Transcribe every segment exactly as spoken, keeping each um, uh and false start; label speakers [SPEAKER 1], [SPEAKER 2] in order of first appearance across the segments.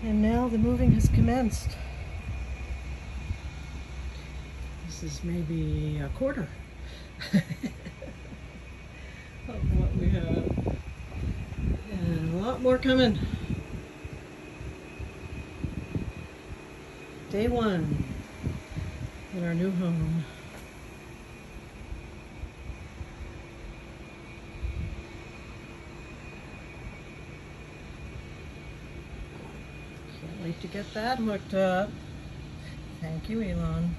[SPEAKER 1] And now the moving has commenced. This is maybe a quarter of what we have. And a lot more coming. Day one in our new home. Can't wait to get that hooked up. Thank you, Elon.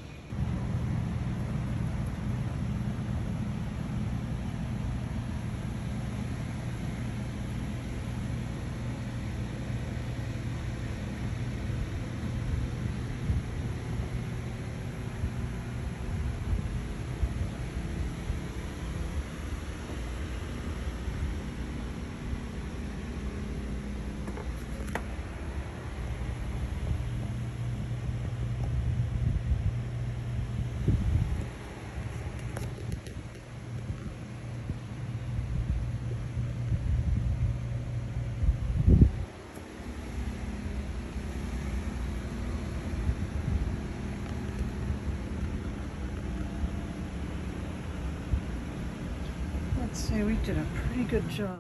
[SPEAKER 1] I'd say we did a pretty good job.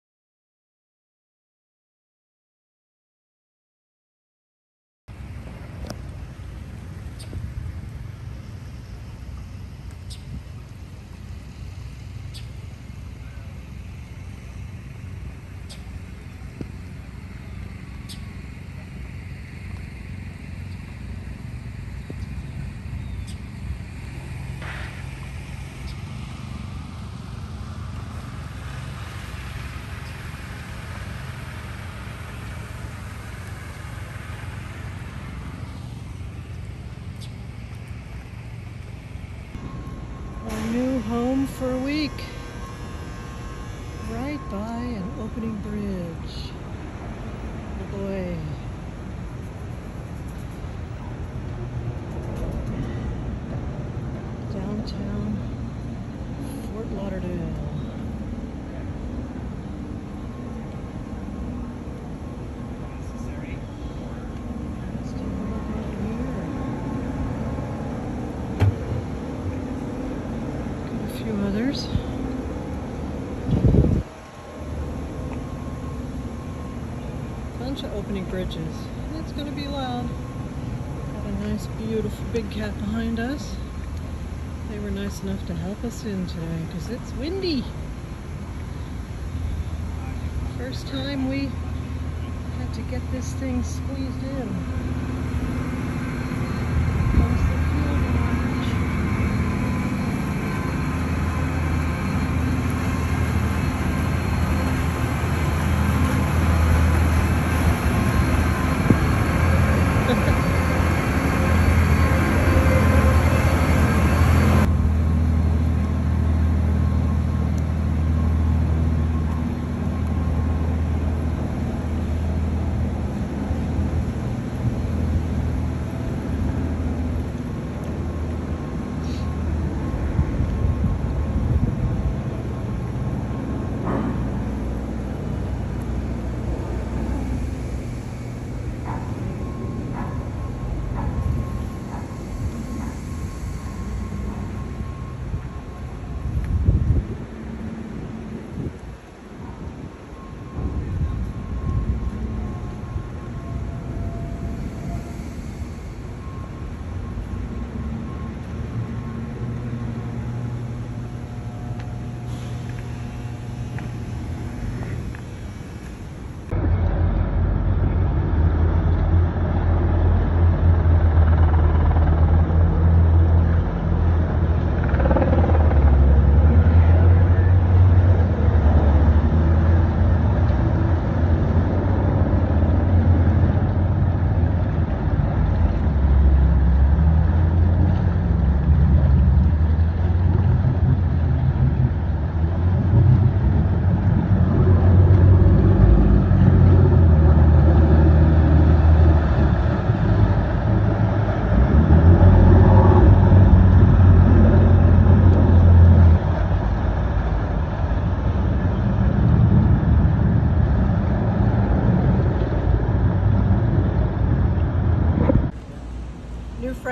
[SPEAKER 1] New home for a week, right by an opening bridge. Oh boy. Downtown Fort Lauderdale. Others. Bunch of opening bridges. It's going to be loud. Got a nice, beautiful big cat behind us. They were nice enough to help us in today because it's windy. First time we had to get this thing squeezed in.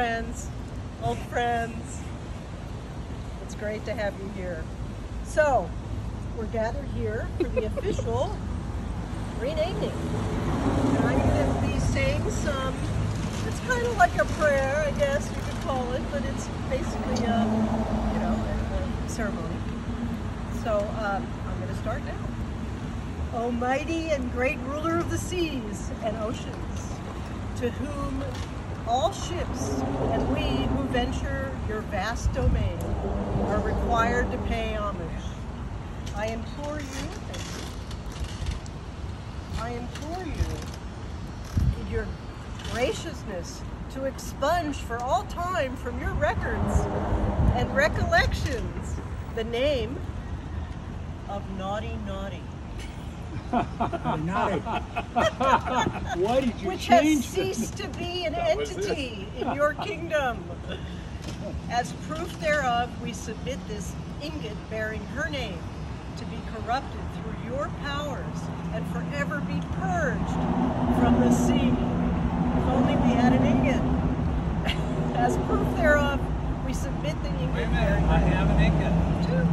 [SPEAKER 2] friends, old friends. It's great to have you here. So, we're gathered here for the official renaming. And I'm going to be saying some, it's kind of like a prayer, I guess you could call it, but it's basically, a, you know, a, a ceremony. So, um, I'm going to start now. O mighty and great ruler of the seas and oceans, to whom all ships and we who venture your vast domain are required to pay homage. I implore you, I implore you, in your graciousness, to expunge for all time from your records and recollections the name of Naughty Naughty.
[SPEAKER 3] Naughty. Why did you
[SPEAKER 2] Which
[SPEAKER 3] change
[SPEAKER 2] has ceased to be an entity in your kingdom. As proof thereof, we submit this ingot bearing her name to be corrupted through your powers and forever be purged from the sea. If only we had an ingot. As proof thereof, we submit the ingot.
[SPEAKER 4] Wait a minute, I have an ingot.
[SPEAKER 2] Two.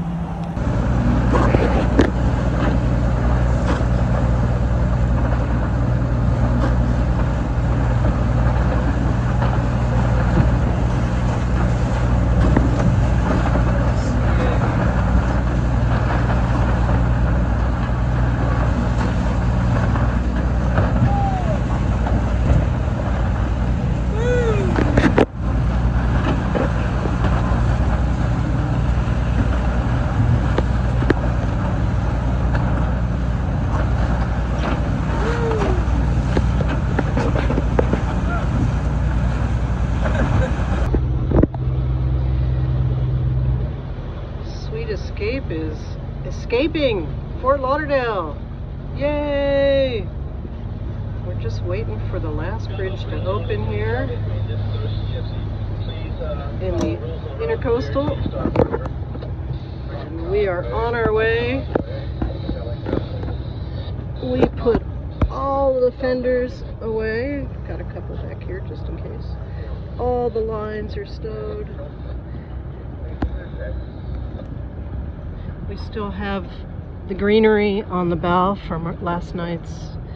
[SPEAKER 2] Escape is escaping Fort Lauderdale. Yay! We're just waiting for the last bridge to open here in the intercoastal, and we are on our way. We put all the fenders away. Got a couple back here just in case. All the lines are stowed. We still have the greenery on the bow from last night's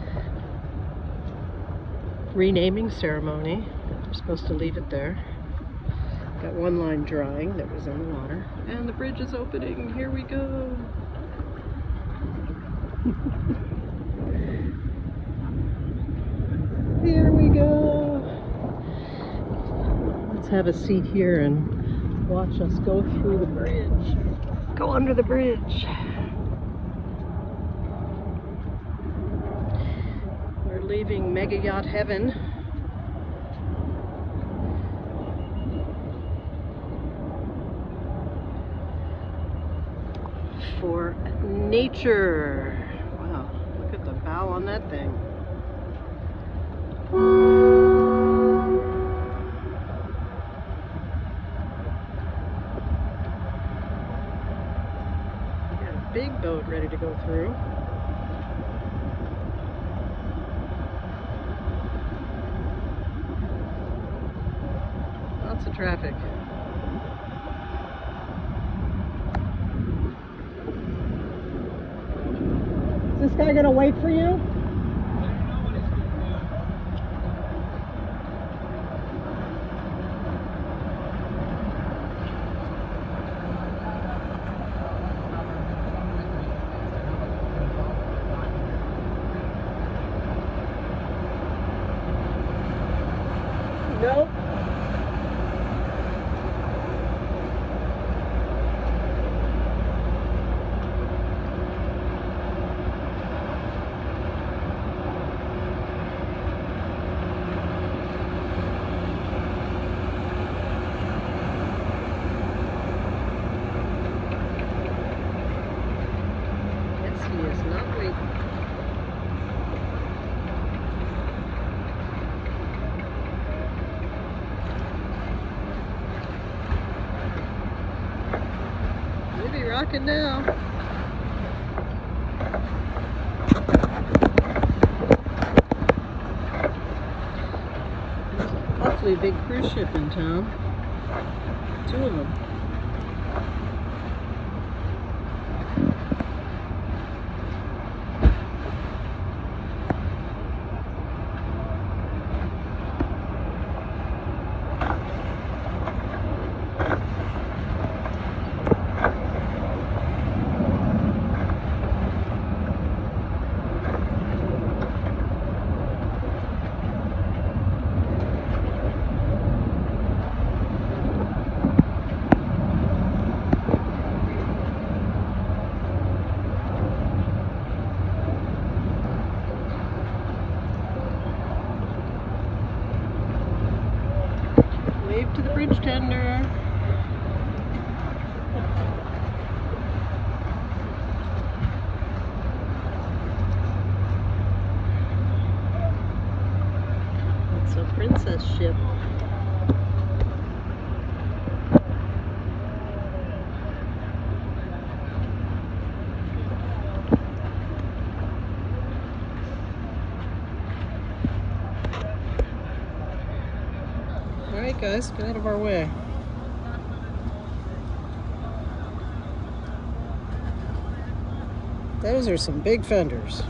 [SPEAKER 2] renaming ceremony. We're supposed to leave it there. Got one line drying that was in the water. And the bridge is opening. Here we go. Here we go. Let's have a seat here and watch us go through the bridge. Go under the bridge. We're leaving Mega Yacht Heaven. For nature. Wow, look at the bow on that thing. Big boat ready to go through. Lots of traffic. Is this guy gonna wait for you? Nope. Yes, he is not waiting. Maybe rocking now. Awfully
[SPEAKER 1] big cruise ship in town. Two of them. Wave to the bridge tender. It's a princess ship. Alright guys, get out of our way. Those are some big fenders.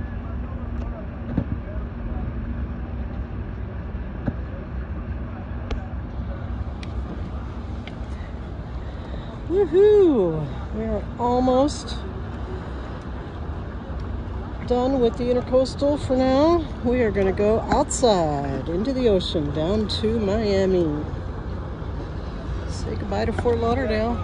[SPEAKER 1] Woohoo! We are almost done with the intercoastal for now. We are going to go outside into the ocean down to Miami. Say goodbye to Fort Lauderdale.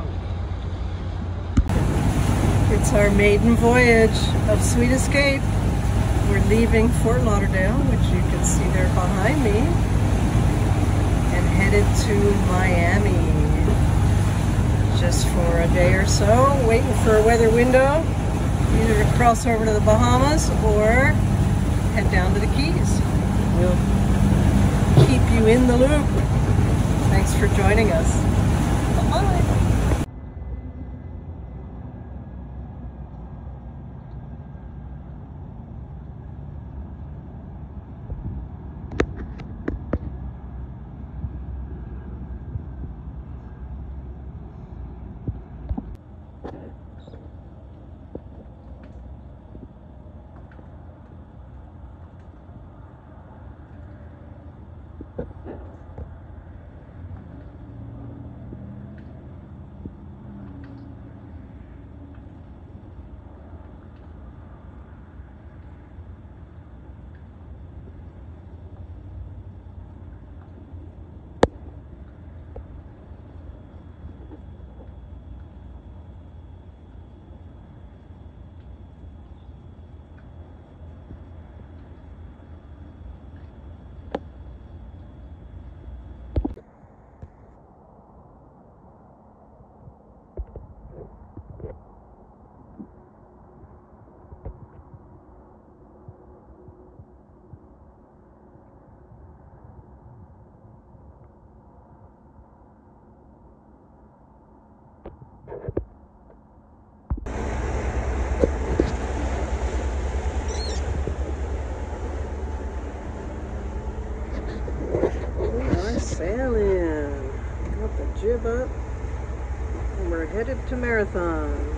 [SPEAKER 1] It's our maiden voyage of Sweet Escape. We're leaving Fort Lauderdale, which you can see there behind me, and headed to Miami just for a day or so, waiting for a weather window. Either to cross over to the Bahamas or head down to the Keys. We'll keep you in the loop. Thanks for joining us. Bye-bye. Sailing. Got the jib up and we're headed to Marathon.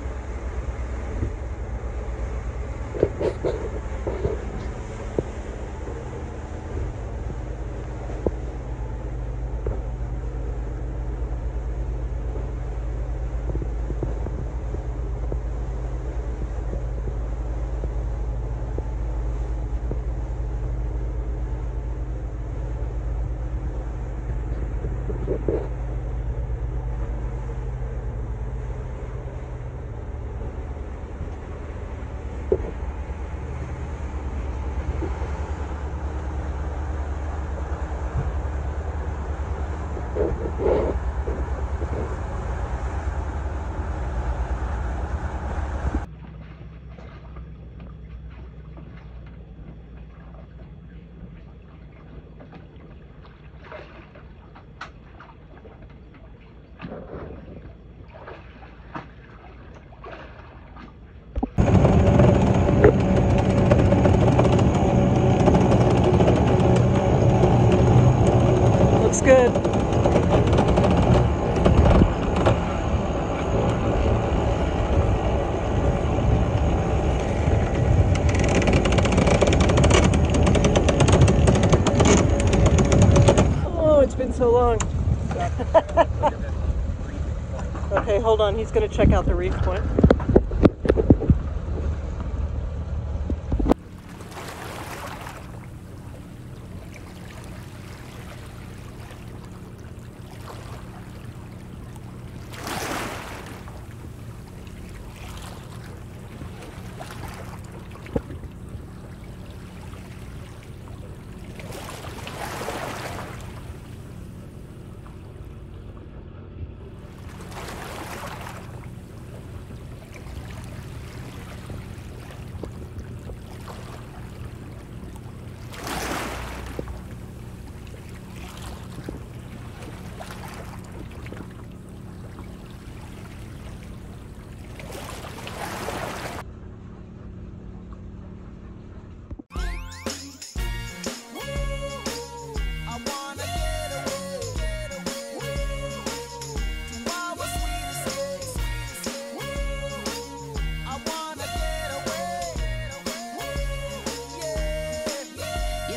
[SPEAKER 1] Okay, hold on. He's going to check out the reef point.